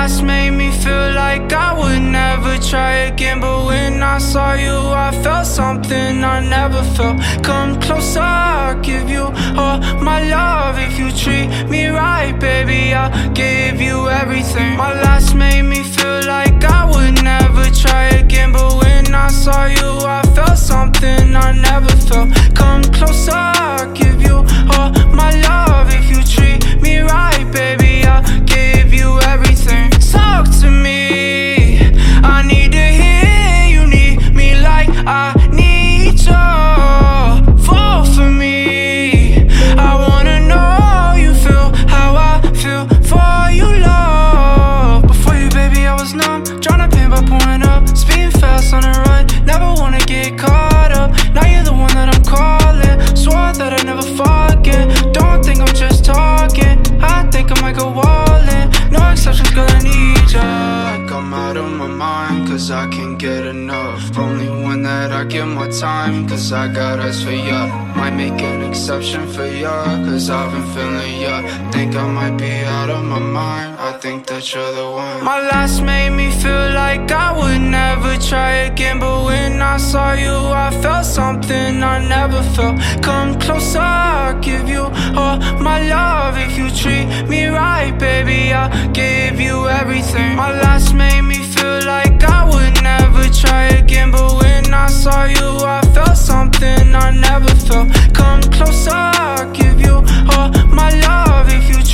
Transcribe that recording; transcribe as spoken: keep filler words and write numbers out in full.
last made me feel like I would never try again, but when I saw you I felt something I never felt. Come closer, I'll give you all my love. If you treat me right, baby, I'll give you everything. My last made me feel like I would never try again, but when I saw you I felt something I never felt. Come closer, I'll give you all my love. If you treat me right, baby, I'll give you everything. Talk to me, I need to hear you need me like I need you. Fall for me, I wanna know you feel how I feel for you, love. Before you, baby, I was numb, tryna pain by pouring up, speeding fast on the run, never wanna get caught up. Now you're the one that I'm calling, swore that I'd never forget. Don't think I'm just talking, I think I might go all in. No exceptions, girl, I need ya. Like I'm out of my mind, cause I can't get enough. Only one that I give my time, cause I got eyes for ya. Might make an exception for ya, cause I've been feeling ya. Think I might be out of my mind, I think that you're the one. My last made me feel like I would never try again, but when I saw you I felt something I never felt. Come closer, I'll give you all my love. If you treat me right, baby, I'll give you everything. My last made me feel like I would never try again, but when I saw you I felt something I never felt. Come closer, I'll give you all my love. If you